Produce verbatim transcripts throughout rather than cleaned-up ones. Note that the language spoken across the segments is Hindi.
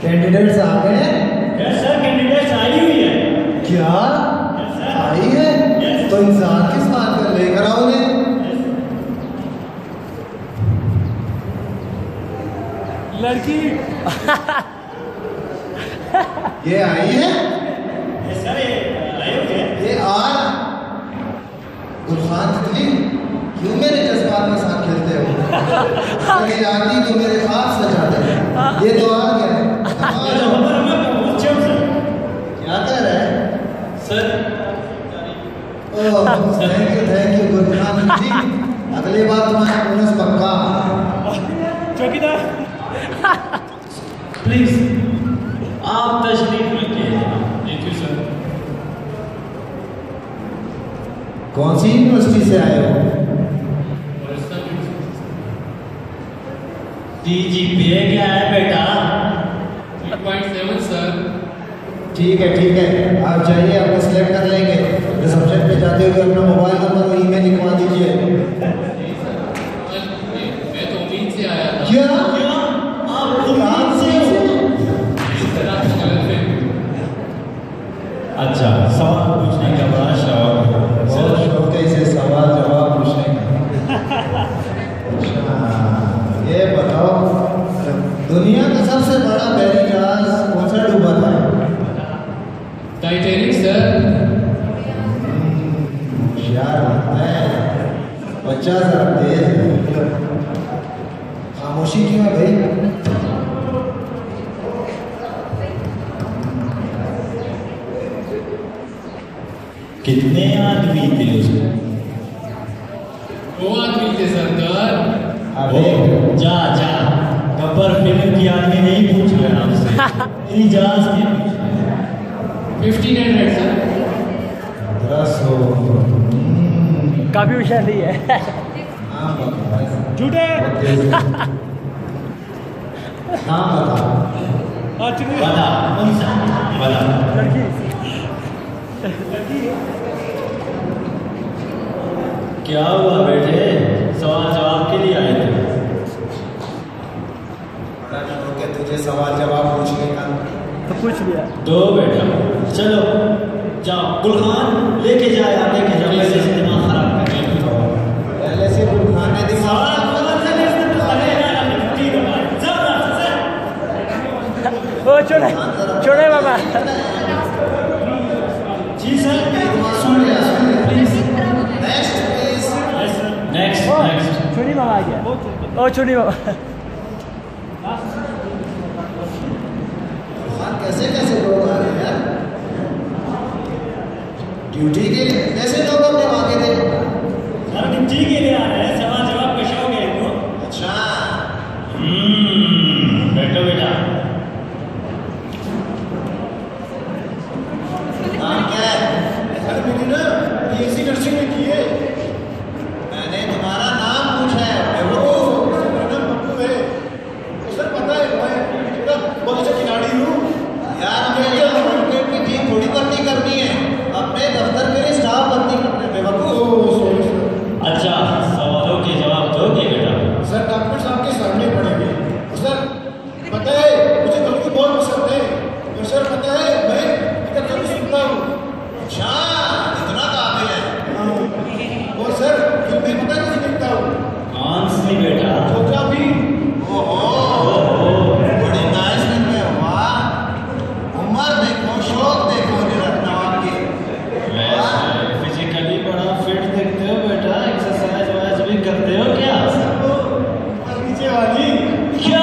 कैंडिडेट्स आ गए? यस सर, कैंडिडेट्स आई हुई है। क्या यस सर, आई है? यस। तो इंतजार किस बात का, लेकर आओ उन्हें। लड़की ये आई है? यस सर, ये आई हुई है। ये आज गुलखान तितली क्यों मेरे जज्बात के साथ खेलते हो? अगर आती तो मेरे ख्वाब सजाते। ये तो आ गया। आ जाओ। क्या कह रहा है sir? Oh thank you thank you Gulkhan तितली। अगली बार तुम्हारा बोनस पक्का। चौकीदार प्लीज आप तशरीफ रखिए। Thank you sir. कौन सी यूनिवर्सिटी से आए हो? जी जी पी ए क्या है बेटा? Three point seven sir. ठीक है ठीक है, आप जाइए, आपको सिलेक्ट कर लेंगे। रिसेप्शन पे जाते हुए अपना मोबाइल नंबर और ईमेल लिखवा दीजिए। मैं तो उम्मीद से आया था। क्या क्या आप उम्मीद से हो? सर आप गलत फहमी। अच्छा, सवाल पूछने का बड़ा शौक है। बहुत शौक है इसे सवाल जवाब पूछने का। अच्छा ये बताओ, दुनिया का सबसे बड़ा बहरी जहाज कौन सा डूबा था? Titanic sir. होशियार लगता है बच्चा, जरा तेज है। खामोशी क्यों है भाई? कितने आदमी थे उसमें? दो आदमी थे सरकार। अबे जा जा, गब्बर फिल्म की आदमी नहीं पूछ रहे आपसे। इजाज के फिफ्टीन हंड्रेड सर। दस हो। काफी होशियार नहीं है। हाँ बता। झूठे हाँ बता। और चुनिए बता कौन सा बता। लड़की क्या हुआ बेटे, सवाल जवाब के लिए आए थे? बड़ा शौक है तुझे सवाल जवाब पूछने का। तो पूछ लिया। दो बेटा, चलो जाओ, गुलखान लेके जाओ यार, लेके जाओ। पहले से दिमाग खराब कर दिया। पहले से गुलखान ने दिमाग ओ छोड़े छोड़े बाबा। जी सर, सुन लिया सुन लिया। Next please. Next oh next. छोड़ी बाबा आ गया। ओ छोड़ी बाबा। गुलखान कैसे कैसे लोग आ रहे हैं ड्यूटी के लिए? कैसे लोग अपने आगे थे? सर ड्यूटी के लिए आ रहे हैं, सवाल जवाब का शौक है इनको। अच्छा हम्म, बैठो बेटा। नाम क्या है? सर मेरी ना बीएससी नर्सिंग में की है। मैंने तुम्हारा नाम पूछा है बेवकूफ। मेरा नाम पप्पू है। तो सर पता है मैं कितना बहुत अच्छा खिलाड़ी हूँ यार। हमें यहाँ क्रिकेट की टीम थोड़ी भर्ती करनी है, अपने दफ्तर के लिए स्टाफ भर्ती करना है बेवकूफ। अच्छा, सवालों के जवाब दोगे बेटा? सर डॉक्टर साहब के सामने पढ़ेंगे। सर पता है मुझे बल्कि बहुत पसंद है। और सर पता है मैं इतना कभी सुनता हूँ। अच्छा इतना काबिल है। और सर फिल्में पता है कैसे देखता हूँ? कौन सी बेटा? सोचा भी। ओहो बड़ी नाइस फिल्म है। वाह उम्र देखो, शौक देखो निरत्नवा के। वैसे फिजिकली बड़ा फिट दिखते हो बेटा, एक्सरसाइज वाइज भी करते हो क्या? और नीचे वाली क्या?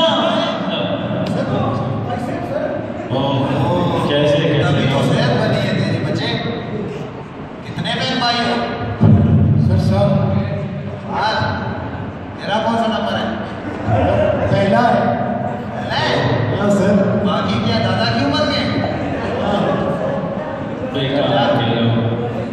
ओह, कैसे तभी तो कैसे? सेहत बनी है तेरी बच्चे। कितने बहन भाई हो? सर सब। आज तेरा कौन सा नंबर है? पहला है। पहला है? हाँ सर। बाकी क्या दादा की उम्र के? बेकार के लोग।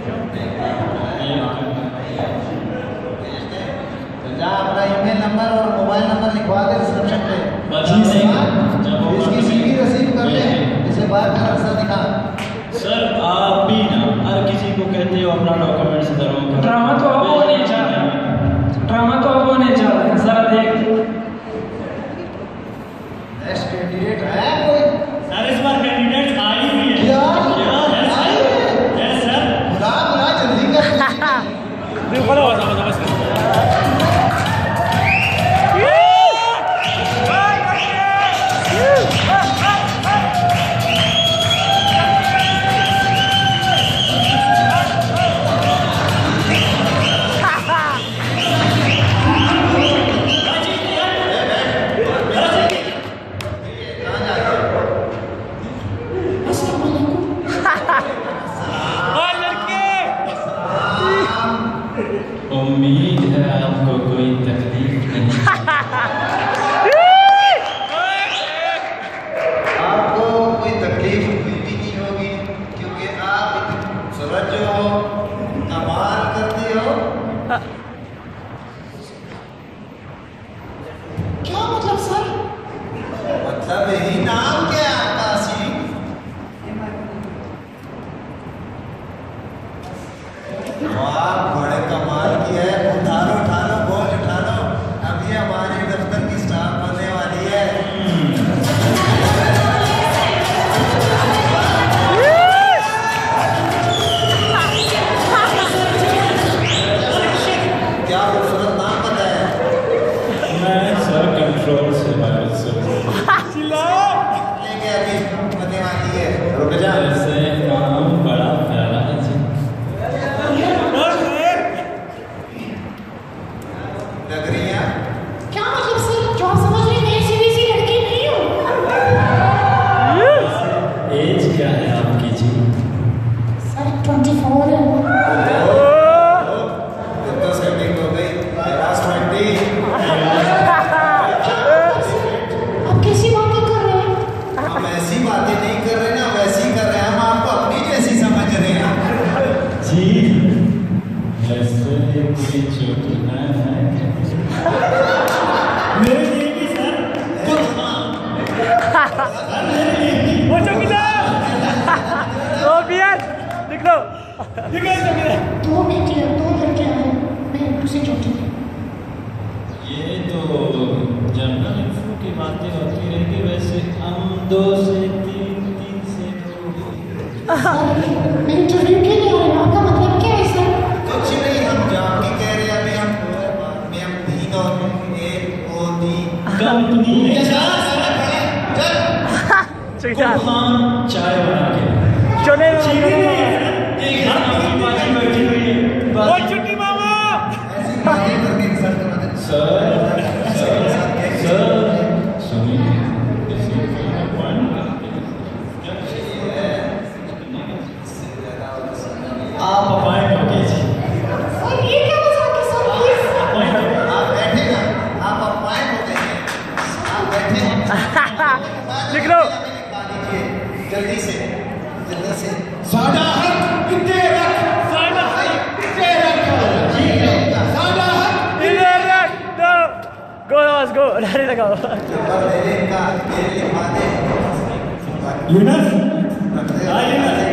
तो जा अपना ईमेल नंबर और मोबाइल नंबर लिखवा दे रिसेप्शन पे। बता नहीं, जब वो इसकी सीवी रिसीव कर ले, इसे बाहर का रास्ता दिखा। सर आप भी ना हर किसी को कहते हो अपना डॉक्यूमेंट्स जरूर। ड्रामा तो अब होने जा रहा है। ड्रामा तो अब होने जा रहा है। जरा देख। नेक्स्ट कैंडिडेट है कोई? की मतें आती है। रुक जा। ऐसे काम बड़ा प्यारा है जी। लग रही है क्या मतलब सर, जो आप समझ रहे हैं, मैं ऐसी वैसी लड़की नहीं हूँ। एज क्या है आपकी जी? सर ट्वेंटी फोर है। तो सेटिंग हो गई। Last twenty. आप कैसी बातें कर रहे हैं? हम ऐसी बातें नहीं कर रहे ना, वैसी कर रहे हैं। हम आपको अपनी जैसी समझ रहे हैं जी ऐसे कोई छोटी ना है मेरे लिए भी सर। वो चौकीदार ओ बियर लिख लो लिख लो चौकीदार। दो बेटियां, दो लड़कियां हैं, मैं दूसरी छोटी हूँ। ये तो जनरल इन्फो की बातें होती रहेगी। वैसे हम दो से तीन, तीन से दो। मैं इंटरव्यू के लिए आ रही हूँ, आपका मतलब क्या है सर? कुछ नहीं, हम जान के कह रहे हैं। अभी हम में हम तीन और एक और तीन कंपनी में चौकीदार गुलखान चाय बना के चुने एक हाथ में पार्टी बैठी हुई है। वो बाकी- चुन्नी मामा ऐसी बातें करके इंसल्ट मत करो। सर सर सर सुनिए किसी को अपॉइंट करके आप अपॉइंट हो गए जी। सर ये क्या मजाक है सर, प्लीज। आप बैठे ना, आप अपॉइंट हो गए हैं। आप बैठे लिख लो। लिखवा दीजिए जल्दी से, जल्दी से। सादा हक इतने रख, सादा हक इतने रख, जी सादा हक इधर रख दो। गो बस गो नारे लगाओ। नंबर ले ले इनका, ये लिखवा दे। यूनस रख दे। हाँ यूनस